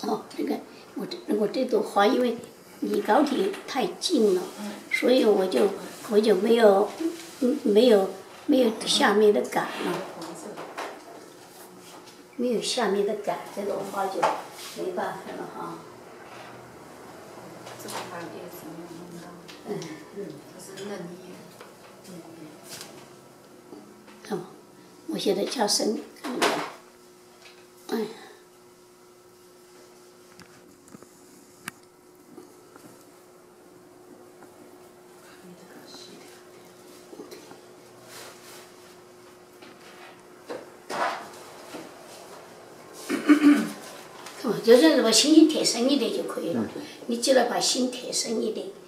哦，那个我这朵花因为离高铁太近了，所以我就没有下面的杆了，没有下面的杆，这朵花就没办法了哈。 这个花叶子没有弄到，它是嫩叶。 看嘛，我现在加深，看到没有？哎呀。就是把心贴深一点就可以了。你只要把心贴深一点。